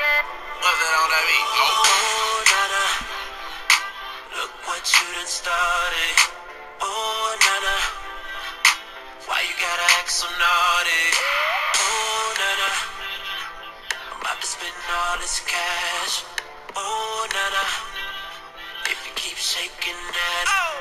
What's that on that beat? Oh, nana, look what you done started. Oh, nana, why you gotta act so naughty? Oh, nana, I'm about to spend all this cash. Oh, nana, if you keep shaking that. Oh,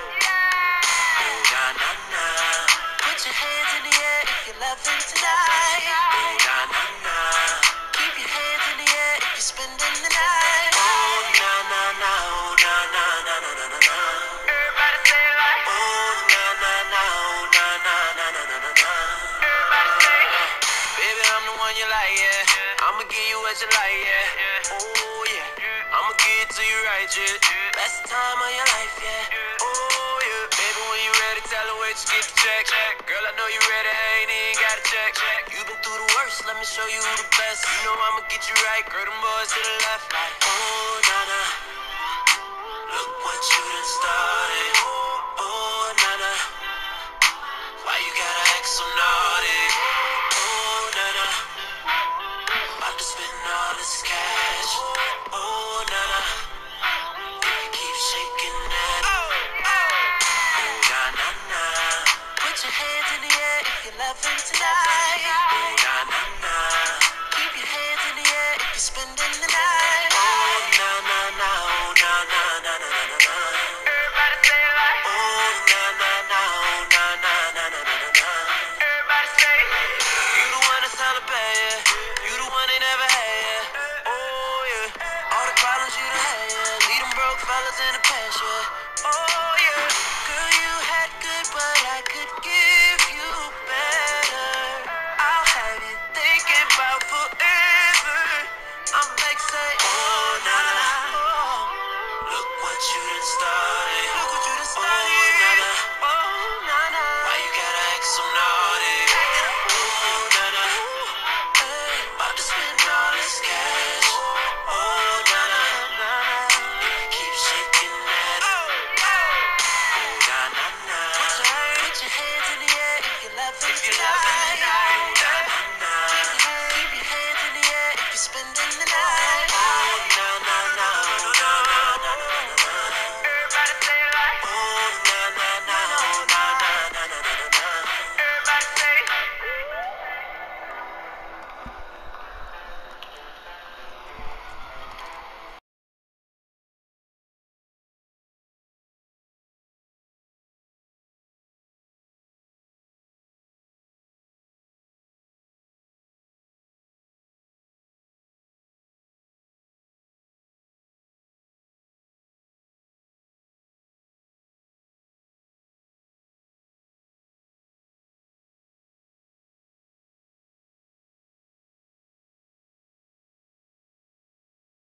nana, put your hands in the air if you're loving tonight. Oh, nana, keep your hands in the air if you're spending the night. Oh, nana, oh, nana, nana, nana, nana. Everybody say it like. Oh, nana, oh, nana, nana, nana, nana. Everybody say it. Baby, I'm the one you like, yeah. I'ma give you what you like, yeah. Oh, yeah. I'ma give it to you right, yeah. Best time of your life, yeah. Oh, yeah. Baby, when you ready, tell her where you get the check. Girl, I know you ready, I ain't even got to check. You been through the worst, let me show you who the best. You know I'ma get you right, girl, them boys to the left. Like, oh, nana, look what you done started.